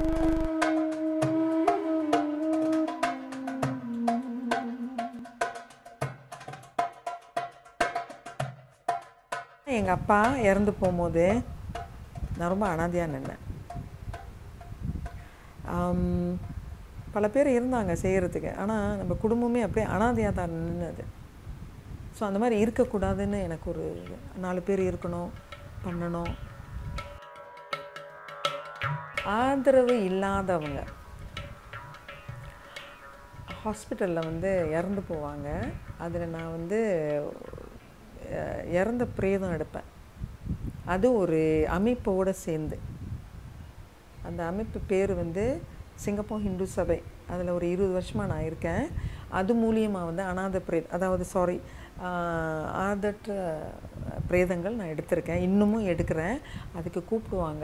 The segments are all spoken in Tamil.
எங்கள் அப்பா இறந்து போகும்போது நான் ரொம்ப அனாதையாக நின்னேன். பல பேர் இருந்தாங்க செய்கிறதுக்கு, ஆனால் நம்ம குடும்பமே அப்படியே அனாதையாக தான் நின்றுது. ஸோ அந்த மாதிரி இருக்கக்கூடாதுன்னு எனக்கு ஒரு 4 பேர் இருக்கணும், பண்ணணும். ஆதரவு இல்லாதவங்க ஹாஸ்பிட்டலில் வந்து இறந்து போவாங்க. அதில் நான் வந்து இறந்த பிரேதம் எடுப்பேன். அது ஒரு அமைப்போடு சேர்ந்து, அந்த அமைப்பு பேர் வந்து சிங்கப்பூர் ஹிந்து சபை. அதில் ஒரு 20 வருஷமாக நான் இருக்கேன். அது மூலியமாக வந்து அனாதை அதாவது ஆதற்ற பிரேதங்கள் நான் எடுத்திருக்கேன், இன்னமும் எடுக்கிறேன். அதுக்கு கூப்பிடுவாங்க.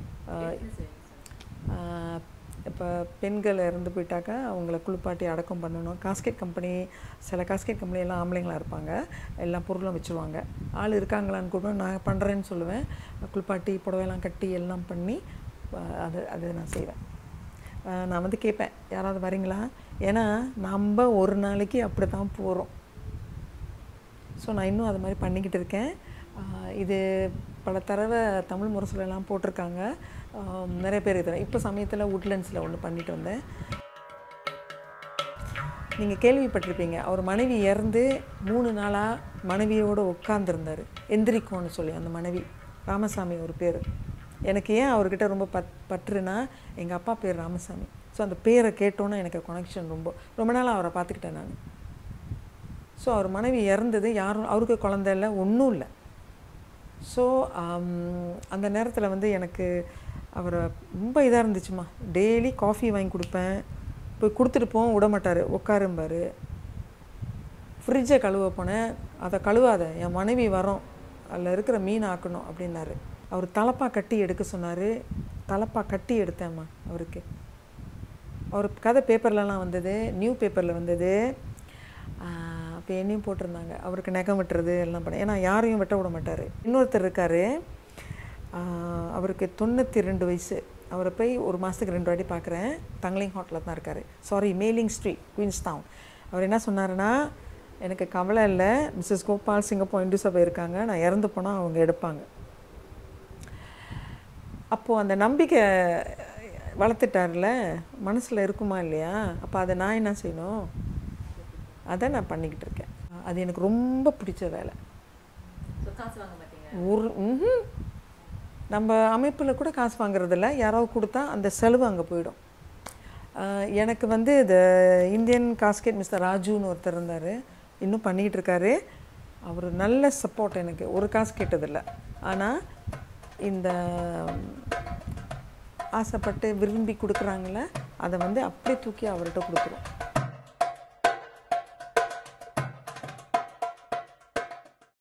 இப்போ பெண்கள் இறந்து போயிட்டாக்கா அவங்கள குளிப்பாட்டி அடக்கம் பண்ணணும். காஸ்கெட் கம்பெனி, சில காஸ்கெட் கம்பெனி எல்லாம் ஆம்பளைங்களாக இருப்பாங்க, எல்லா பொருளும் வச்சுருவாங்க. ஆள் இருக்காங்களான்னு கூட நான் பண்ணுறேன்னு சொல்லுவேன். குளிப்பாட்டி புடவையெல்லாம் கட்டி எல்லாம் பண்ணி அது நான் செய்வேன். நான் வந்து கேட்பேன், யாராவது வரீங்களா? ஏன்னா நம்ம ஒரு நாளைக்கு அப்படி தான் போகிறோம். ஸோ நான் இன்னும் அது மாதிரி பண்ணிக்கிட்டு இருக்கேன். இது பல தடவை தமிழ் முரசொலியெல்லாம் போட்டிருக்காங்க, நிறைய பேர் இருக்கிறேன். இப்போ சமயத்தில் உட்லண்ட்ஸில் ஒன்று பண்ணிட்டு வந்தேன். நீங்கள் கேள்விப்பட்டிருப்பீங்க, அவர் மனைவி இறந்து 3 நாளாக மனைவியோடு உட்காந்துருந்தார். எந்திரிக்கோன்னு சொல்லி அந்த மனைவி ராமசாமி ஒரு பேர். எனக்கு ஏன் அவர்கிட்ட ரொம்ப பற்றுனா, எங்கள் அப்பா பேர் ராமசாமி. ஸோ அந்த பேரை கேட்டோன்னே எனக்கு கனெக்ஷன் ரொம்ப நாளாக அவரை பார்த்துக்கிட்டேன் நான். ஸோ அவர் மனைவி இறந்தது, யாரும் அவருக்கு குழந்தை இல்லை, ஒன்றும் இல்லை. ஸோ அந்த நேரத்தில் வந்து எனக்கு அவரை ரொம்ப இதாக இருந்துச்சுமா. டெய்லி காஃபி வாங்கி கொடுப்பேன், போய் கொடுத்துட்டு போவோம், விட மாட்டார், உட்காரும்பார். ஃப்ரிட்ஜை கழுவ போனேன், அதை கழுவாத, என் மனைவி வரோம், அதில் இருக்கிற மீன் ஆக்கணும் அப்படின்னாரு. அவர் தலப்பா கட்டி எடுக்க சொன்னார். தலப்பா கட்டி எடுத்தேம்மா அவருக்கு. அவர் கதை பேப்பர்லலாம் வந்தது, நியூ பேப்பரில் வந்தது. அப்போ என்னையும் போட்டிருந்தாங்க. அவருக்கு நகம் வெட்டுறது எல்லாம் பண்ண, ஏன்னா யாரையும் வெட்ட விட மாட்டார். இன்னொருத்தர் இருக்கார், அவருக்கு 92 வயசு. அவரை போய் ஒரு மாதத்துக்கு 2 வாட்டி பார்க்குறேன். தங்லிங் ஹோட்டலில் தான் இருக்கார், மேலிங் ஸ்ட்ரீட், குயின்ஸ் டவுன். அவர் என்ன சொன்னார்னா, எனக்கு கவலை இல்லை, மிஸ்ஸஸ் கோபால் சிங்கப்பூர் ஹிந்து சபை இருக்காங்க, நான் இறந்து போனால் அவங்க எடுப்பாங்க. அப்போது அந்த நம்பிக்கை வளர்த்துட்டார்ல, மனசில் இருக்குமா இல்லையா? அப்போ அதை நான் என்ன செய்யணும்? அதை நான் பண்ணிக்கிட்டு இருக்கேன். அது எனக்கு ரொம்ப பிடிச்ச வேலை. நம்ம அமைப்பில் கூட காசு வாங்குறதில்ல, யாராவது கொடுத்தா அந்த செலவு அங்கே போயிடும். எனக்கு வந்து இந்த இந்தியன் காஸ்கெட் மிஸ்டர் ராஜுன்னு ஒருத்தர் இருந்தார், இன்னும் பண்ணிக்கிட்டு இருக்காரு. அவர் நல்ல சப்போர்ட், எனக்கு ஒரு காசு கேட்டதில்லை. ஆனால் இந்த ஆசைப்பட்டு விரும்பி கொடுக்குறாங்கள, அதை வந்து அப்படியே தூக்கி அவர்கிட்ட கொடுக்குறோம்.